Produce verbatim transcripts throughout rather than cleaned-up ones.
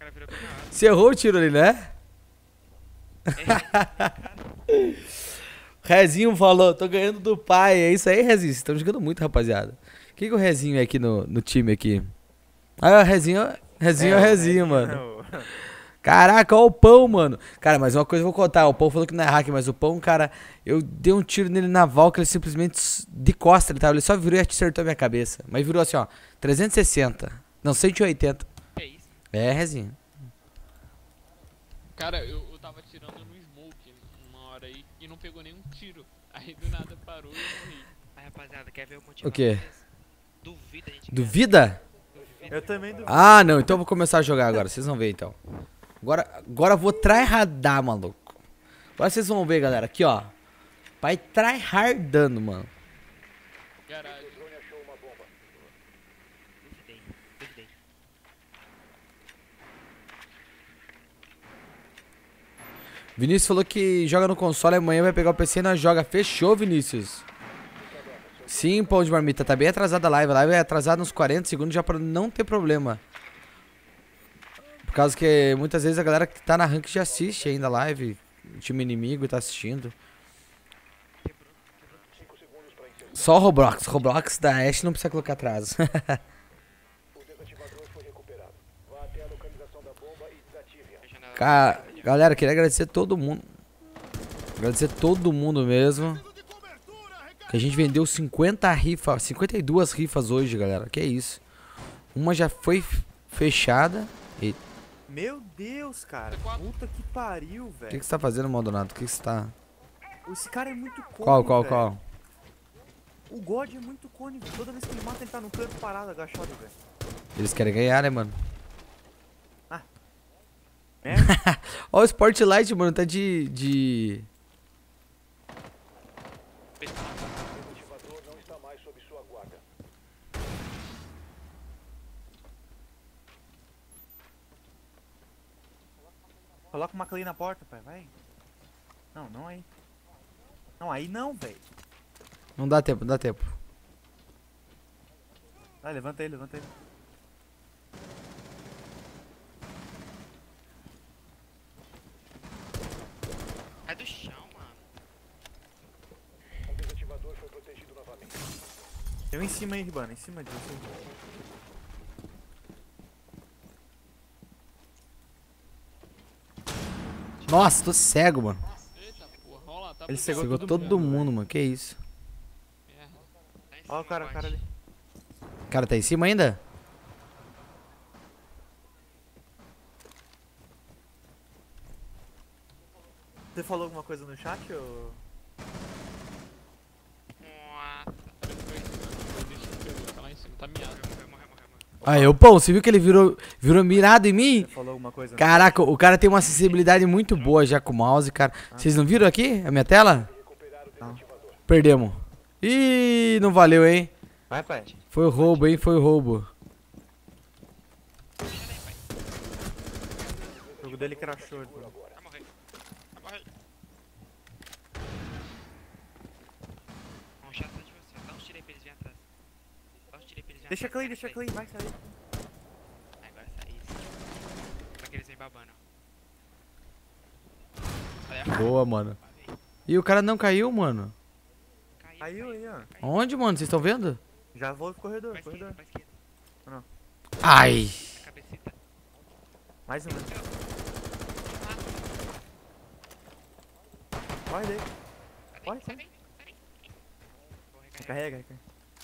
cara virou pra cá. Você errou o tiro ali, né? É. Rezinho falou, tô ganhando do pai. É isso aí, Rezinho. Vocês estão jogando muito, rapaziada. Quem que é o Rezinho é aqui no, no time aqui? Ah, o Rezinho, Rezinho é, é o Rezinho, mano. Caraca, olha o Pão, mano. Cara, mas uma coisa eu vou contar. O Pão falou que não é hack, mas o Pão, cara, eu dei um tiro nele na Valk, ele simplesmente de costa, ele tava, ele só virou e acertou a minha cabeça. Mas virou assim, ó, trezentos e sessenta. Não, cento e oitenta. Que isso? É, Rezinho. Cara, eu, eu tava tirando no smoke uma hora aí e não pegou nenhum tiro. Aí do nada parou e eu morri. Aí, rapaziada, quer ver o motivo? O quê? Duvida a gente. Duvida? Eu também duvido. Ah, não, então eu vou começar a jogar agora, vocês vão ver então. Agora, agora eu vou tryhardar, maluco. Agora vocês vão ver, galera, aqui ó. Vai tryhardando, mano. Garagem. Duvidei, duvidei. Vinícius falou que joga no console, amanhã vai pegar o P C e nós joga. Fechou, Vinícius. Sim, Pão de Marmita, tá bem atrasada a live. A live é atrasada uns quarenta segundos já pra não ter problema. Por causa que muitas vezes a galera que tá na rank já assiste ainda a live. O time inimigo tá assistindo. Só o Roblox. Roblox da Ashe não precisa colocar atraso. Cara, galera, queria agradecer todo mundo. Agradecer todo mundo mesmo. Que a gente vendeu cinquenta rifas, cinquenta e duas rifas hoje, galera. Que é isso. Uma já foi fechada. E... Meu Deus, cara. Puta que pariu, O que, velho. que você tá fazendo, Maldonado? O que, que você tá... Esse cara é muito cone, Qual, qual, velho. qual? O God é muito cone, velho. Toda vez que ele mata, ele tá no canto parado, agachado, velho. Eles querem ganhar, né, mano? É? Ó, o Spotlight, mano, tá de... de... Coloca uma Clay na porta, pai, vai. Não, não aí. Não, aí não, velho. Não dá tempo, não dá tempo. Vai, levanta ele, levanta ele. Sai do chão, mano. Tem um em cima aí, Ribana, em cima de você. Nossa, tô cego, mano. Eita porra, olha lá, tá Ele bugado. cegou Cegou todo todo mundo, mundo, mano. Que isso? Merda. Tá em Ó o cima, cara, o cara ali. O cara tá em cima ainda? Você falou alguma coisa no chat, ou... Nossa. Ele foi em cima, deixa ele pegou, tá lá em cima, tá miado. Morreu, morreu, morreu, morreu. Aí, o Pão, você viu que ele virou, virou mirado em mim? Você falou alguma coisa? Caraca, o cara tem uma acessibilidade muito boa já com o mouse, cara. Vocês não viram aqui a minha tela? Não. Perdemos. Ih, não valeu, hein? Vai, pai. Foi o roubo, hein? Foi o roubo. O jogo dele crashou. Então. Vai morrer. Vai morrer. Vamos chato de você. Dá uns tiro aí pra eles virem atrás. Dá uns tiro aí pra eles virem Deixa a atrás. Clay, deixa a Clay, vai sair. Aí, agora sai isso. Pra que eles vêm babando. Olha, Boa, mano. E o cara não caiu, mano. Caiu aí, ó. Onde, mano? Vocês estão vendo? Já vou pro corredor, Pra esquerda, corredor. pra esquerda. Ai. A cabecita. Mais um, né? Corre daí. Corre, Sai sai. bem, sai bem. Vou recarregar. Recarrega, recarrega.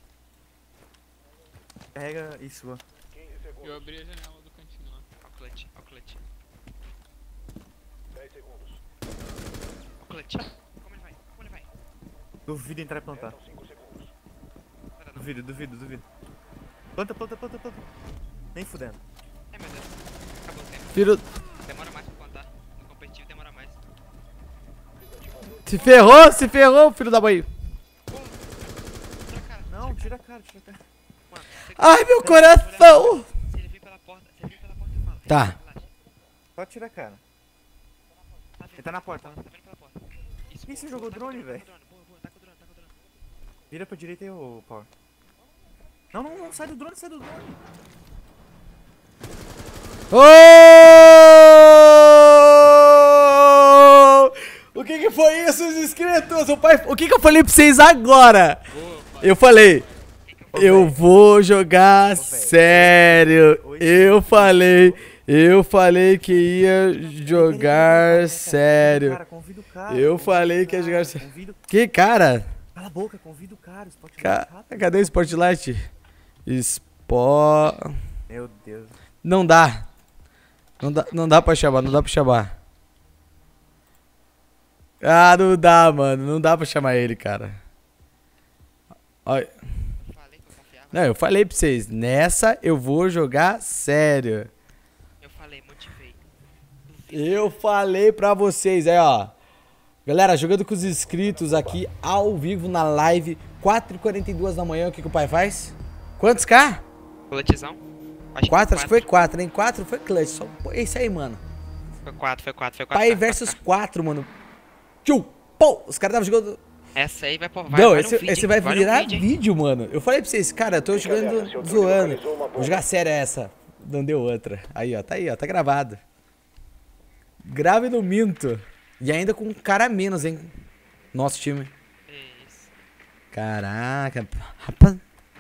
Carrega isso, ó. Eu abri a janela do cantinho lá. Ó o clutch, ó o clutch. Ó o clutch. Como ele vai? Como ele vai? Duvido entrar e plantar. Não, não. Duvido, duvido, duvido. Planta, planta, planta, planta. Nem fudendo. É, meu Deus. Acabou o tempo. Filho... Demora mais pra plantar. No competitivo demora mais. Se ferrou, se ferrou, filho da mãe. Tira a cara. Não, tira a cara, tira a cara. Mano, você- Ai, meu coração. se ele vir pela porta, se ele vir pela porta, eu falo. Tá. Relaxa. Só tira a cara. Tá vendo Ele tá na pela porta. Tá vendo pela porta. Isso, Quem você boa, jogou boa, tá com drone, o velho? tá com o drone, boa, boa, tá com o drone, tá com o drone. Vira pra direita aí, ô Power. Não, não, não, sai do drone, sai do drone. Ô! foi isso, os inscritos? O, pai... o que, que eu falei pra vocês agora? Boa, pai. Eu falei, eu velho. vou jogar sério. Oi. Eu falei, eu falei que ia jogar sério. Cara, convida o cara. Eu convida falei o que ia cara, jogar sério. Convida... Que cara? Cala a boca, convida o cara. Spotlight Ca... rápido. Cadê o Spotlight? Spo... Meu Deus. Não dá. Não dá, não dá pra chamar, não dá pra chamar. Ah, não dá, mano. Não dá pra chamar ele, cara. Olha. Falei que eu confiava. Não, eu falei pra vocês. Nessa eu vou jogar sério. Eu falei, motivei. Eu falei pra vocês. Aí, ó. Galera, jogando com os inscritos aqui ao vivo na live. quatro e quarenta e duas da manhã. O que, que o pai faz? Quantos K? Coletizão? Acho quatro? Acho que foi quatro, hein? quatro foi clutch. Só esse aí, mano. Foi quatro, foi quatro, foi quatro. Pai versus quatro, mano. Tchum! Pô! Os caras estavam jogando. Essa aí vai por vai, Não, vai esse, no vídeo, esse hein? vai no virar vídeo, hein? vídeo, mano. Eu falei pra vocês, cara, eu tô jogando zoando. Vou jogar sério essa. Não deu outra. Aí, ó, tá aí, ó, tá gravado. Grave no minto. E ainda com um cara a menos, hein? Nosso time. Isso. Caraca, rapaz.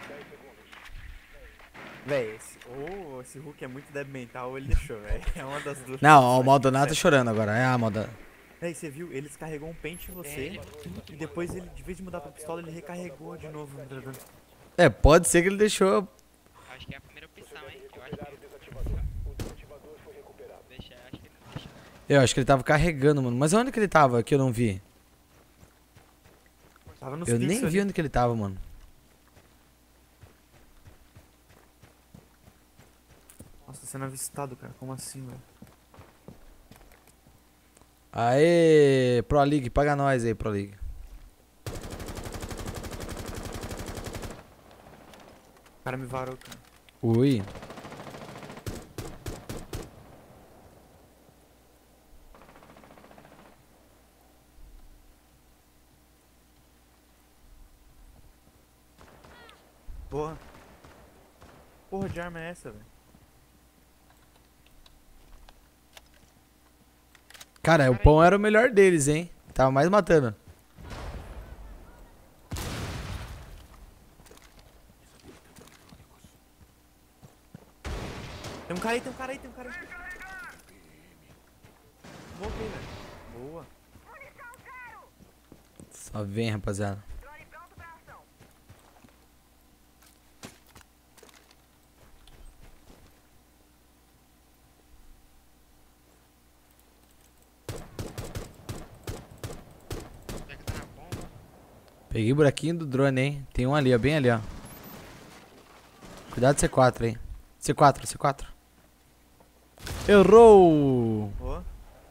Véi, esse, ou esse Hulk é muito débil mental ou ele deixou, velho. É uma das duas. Não, ó, o Maldonado tá chorando agora. É a Maldonado. Véi, você viu? Ele descarregou um pente em você e depois ele, de vez de mudar pra pistola, ele recarregou de novo. É, pode ser que ele deixou. Acho que é a primeira opção, hein? Eu acho que... Deixa, acho que ele não deixou. Eu acho que ele tava carregando, mano. Mas onde que ele tava que eu não vi? Tava nos Eu nem pixels vi ali. onde que ele tava, mano. Nossa, tá sendo avistado, cara. Como assim, velho? Aê, Pro League, paga nós aí, Pro League. O cara me varou, cara. Ui. Porra. Porra de arma é essa, velho? Cara, o pão era o melhor deles, hein? Tava mais matando. Tem um cara aí, tem um cara aí, tem um cara aí. Voltei, velho. Boa. Só vem, rapaziada. Já que tá na bomba. Peguei o buraquinho do drone, hein? Tem um ali, ó. Bem ali, ó. Cuidado do C quatro, hein? C quatro, C quatro. Errou! Boa.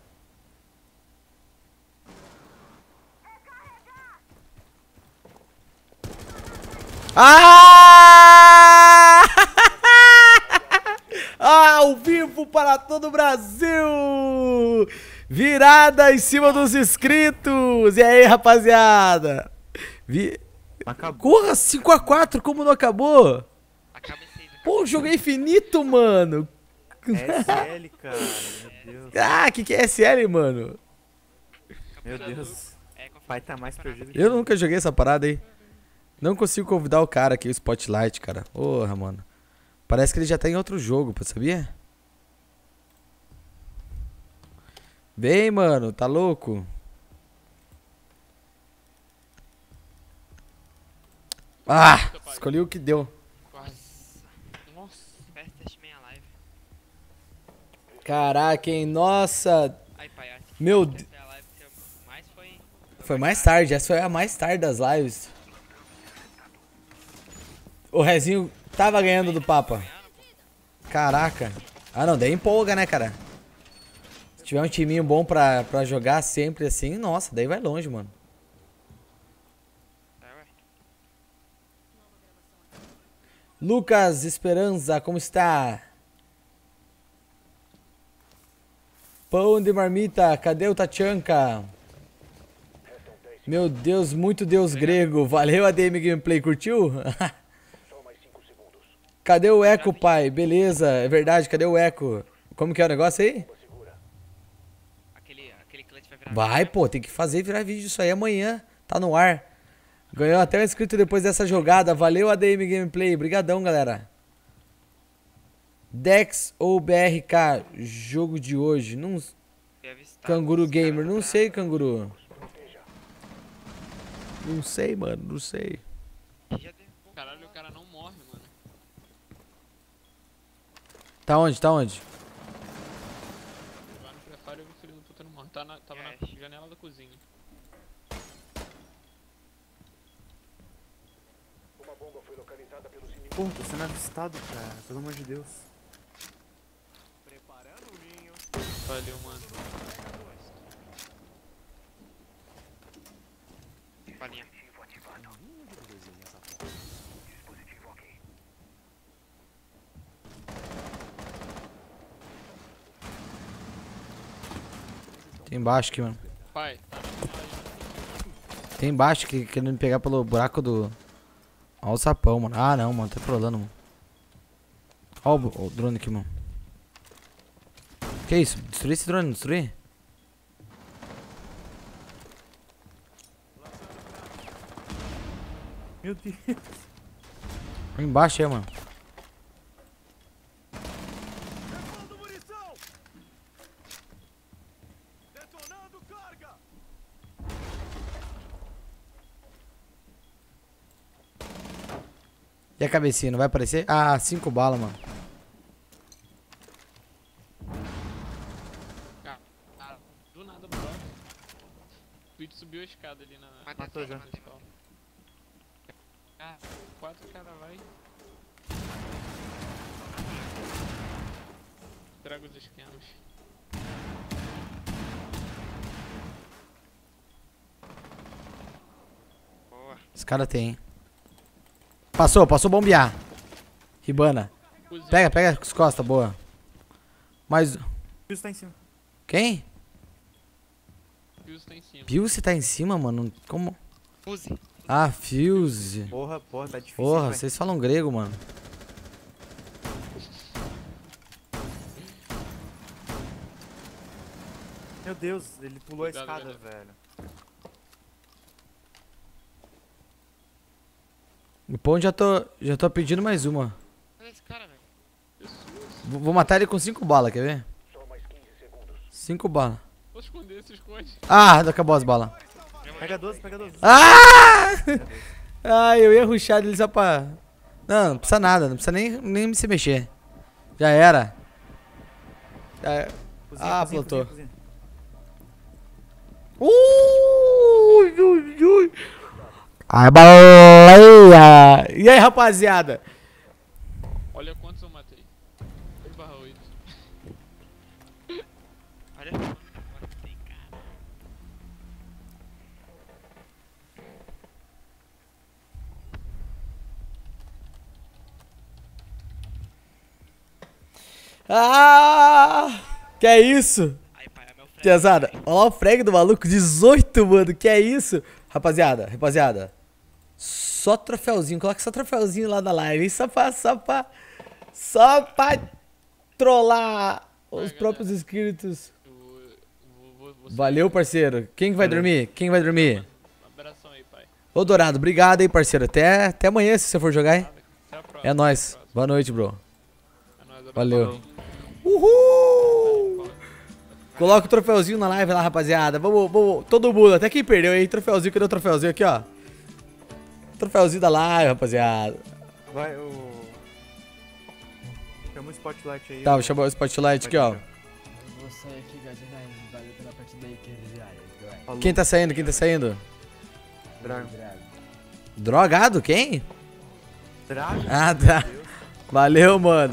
Ah! Ah, ao vivo para todo o Brasil! Virada em cima dos inscritos! E aí, rapaziada? Vi... Acabou. Corra, cinco a quatro, como não acabou? Acaba esse aí. Pô, o jogo é infinito, mano! S L, cara. Meu Deus. Ah, que que é S L, mano? Meu Deus. É, confia Pai no tá mais campeonato. perdido que Eu nunca joguei essa parada aí. Não consigo convidar o cara aqui, o Spotlight, cara. Porra, mano. Parece que ele já tá em outro jogo, pô, sabia? Vem, mano, tá louco? Ah, escolhi o que deu. Quase. Nossa. Fast test meia live. Caraca, hein? Nossa. Aí, pai, acho que Meu essa Deus. é a live que eu mais foi... Foi mais tarde, essa foi a mais tarde das lives. O Rezinho tava ganhando do Papa. Caraca. Ah, não, daí empolga, né, cara? Se tiver um timinho bom pra, pra jogar sempre assim, nossa, daí vai longe, mano. É, ué. Lucas Esperança, como está? Pão de marmita, cadê o Tachanka? Meu Deus, muito Deus grego. Valeu, A D M Gameplay, curtiu? Cadê o Eco, pai? Beleza, é verdade, cadê o Eco? Como que é o negócio aí? Aquele, aquele clutch vai virar Vai, pô, tem que fazer virar vídeo isso aí amanhã. Tá no ar. Ganhou até um inscrito depois dessa jogada. Valeu, A D M Gameplay. Obrigadão, galera. Dex ou B R K? Jogo de hoje. Não... Deve estar Canguru os Gamer. caras Não pra- sei, Canguru. Não sei, mano. Não sei. Já deu- Caralho, o cara não morre, mano. Tá onde? Tá onde? Jogar no Free Fire e o filho do puta não morre. Tá na, tava na É. janela da cozinha. Pô, tô sendo avistado, cara. Pelo amor de Deus. Valeu, mano. Balinha. Tem embaixo aqui, mano. Pai, tá na janela aí. Tem embaixo que querendo me pegar pelo buraco do... Ó o sapão, mano. Ah, não, mano. Tá trolando, mano. Ó o, bu- o drone aqui, mano. Que isso? Destruir esse drone? Destruir? Meu Deus. Lá embaixo aí, mano. E a cabecinha, não vai aparecer? Ah, cinco balas, mano. Cara, cara, do nada, bro. O Twitch subiu a escada ali na. Matou na já. escola. Ah, quatro cara vai. Traga os esquemas. Boa. Esse cara tem, hein? Passou, passou bombear. Ribana. Cozinha. Pega, pega as costas, boa. Mas... Isso tá em cima. Quem? O Fuse tá em cima. Fuse tá em cima, mano? Como? Fuse. Ah, Fuse. Porra, porra, tá difícil. Porra, hein, vocês falam grego, mano. Meu Deus, ele pulou a Cuidado, escada, galera. velho. O pão já tô, já tô pedindo mais uma. Olha esse cara, velho. V- Vou matar ele com cinco balas, quer ver? Cinco balas. Vou esconder, se esconde. Ah, acabou as balas. Pega doze, pega doze. Ah! Ah, eu ia rushar ele só pra... Não, não precisa nada, não precisa nem, nem se mexer. Já era. Já era. Cozinha, Ah, cozinha, plantou. cozinha, Ui, ui, ui. Ai, baleia! E aí, rapaziada? Olha quantos eu matei. oito barra oito. Olha só. Agora tem cara. Ah! Que é isso? Aí, pai, é meu frete. Tiazada, olha lá o frag do maluco, dezoito, mano, que é isso? Rapaziada, rapaziada, só troféuzinho, coloca só troféuzinho lá na live, hein? Só pra, só pra, só pra trollar os galera. próprios inscritos. Eu vou- vou- vou- Valeu, parceiro. Quem que vai Valeu. dormir? Quem vai dormir? Um abração aí, pai. Ô, Dourado, obrigado aí, parceiro. Até, até amanhã, se você for jogar, hein? Até a próxima. É nóis. Até a Boa noite, bro. próxima. É nóis, abraço. Valeu. Uhul! Coloca o troféuzinho na live lá, rapaziada. Vamos, vamos, todo mundo, até quem perdeu aí, troféuzinho, cadê o troféuzinho aqui, ó? Troféuzinho da live, rapaziada. Vai, o... Chama o spotlight aí. Tá, o- vou chamar o spotlight aqui, ó. Vou sair aqui, galera. Valeu pela partida aí, que Falou. Quem tá saindo, quem tá saindo? Drago. Drogado, quem? Drago? Ah, tá. Valeu, mano.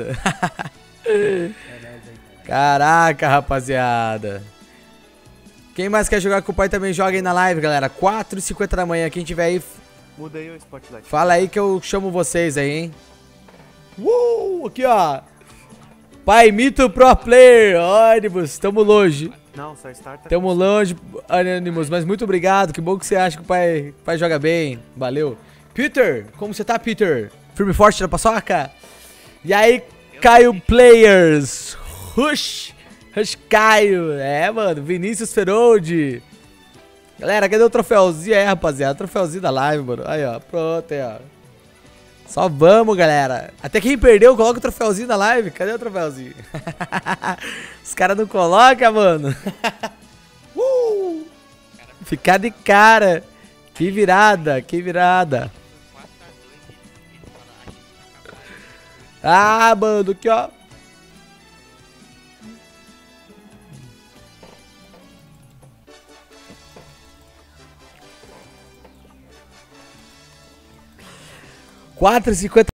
Caraca, rapaziada. Quem mais quer jogar com o pai também joga aí na live, galera. quatro e cinquenta da manhã. Quem tiver aí, Muda aí o spotlight. fala aí que eu chamo vocês aí, hein. Uh, aqui, ó. Pai Mito Pro Player. Ônibus, tamo longe. Não, só starta. Tamo longe, Anonymous, mas muito obrigado. Que bom que você acha que o pai, o pai joga bem. Valeu. Peter, como você tá, Peter? Firme e forte na paçoca? E aí, Caio Players. Rush. Caio. É, mano. Vinícius Feroldi. Galera, cadê o troféuzinho aí, rapaziada? O troféuzinho da live, mano. Aí, ó. Pronto, aí, ó. Só vamos, galera. Até quem perdeu, coloca o troféuzinho da live. Cadê o troféuzinho? Os caras não colocam, mano. uh! Ficar de cara. Que virada, que virada. Ah, mano, aqui, ó. quatro e cinquenta